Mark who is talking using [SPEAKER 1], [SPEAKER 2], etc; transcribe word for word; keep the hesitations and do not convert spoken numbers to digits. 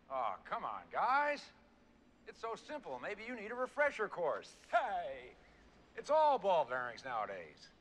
[SPEAKER 1] Oh, come on, guys. It's so simple. Maybe you need a refresher course. Hey, it's all ball bearings nowadays.